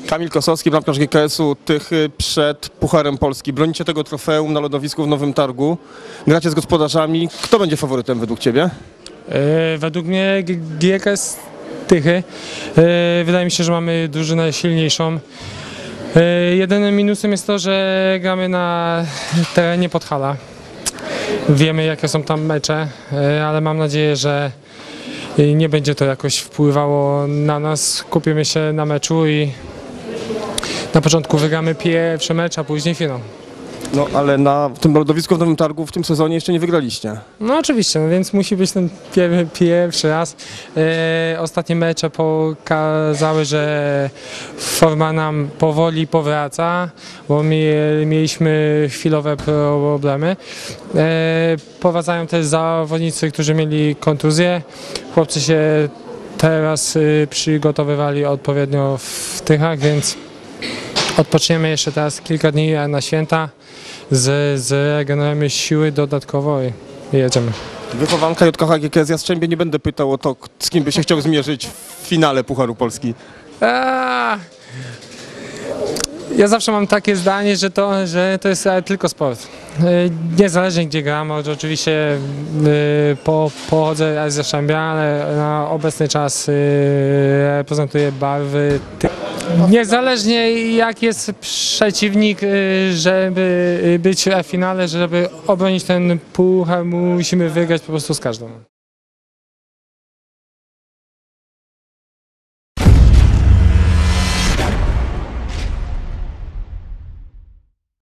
Kamil Kosowski, bramkarz GKS-u Tychy przed Pucharem Polski. Bronicie tego trofeum na lodowisku w Nowym Targu. Gracie z gospodarzami. Kto będzie faworytem według Ciebie? Według mnie GKS Tychy. Wydaje mi się, że mamy drużynę silniejszą. Jedynym minusem jest to, że gramy na terenie Podhala. Wiemy, jakie są tam mecze, ale mam nadzieję, że nie będzie to jakoś wpływało na nas. Skupimy się na meczu i na początku wygramy pierwszy mecz, a później finał. No ale na tym lodowisku w Nowym Targu w tym sezonie jeszcze nie wygraliście. No oczywiście, no więc musi być ten pierwszy raz. Ostatnie mecze pokazały, że forma nam powoli powraca, bo mieliśmy chwilowe problemy. Powracają też zawodnicy, którzy mieli kontuzję. Chłopcy się teraz przygotowywali odpowiednio w Tychach, więc odpoczniemy jeszcze teraz kilka dni na święta, zregenerujemy siły dodatkowo i jedziemy. Wychowanka JKH GKS Jastrzębie, nie będę pytał o to, z kim by się chciał zmierzyć w finale Pucharu Polski. Ja zawsze mam takie zdanie, że to jest tylko sport. Niezależnie gdzie gram, oczywiście pochodzę z Jastrzębia, ale na obecny czas reprezentuję barwy. Niezależnie jak jest przeciwnik, żeby być w finale, żeby obronić ten puchar, musimy wygrać po prostu z każdym.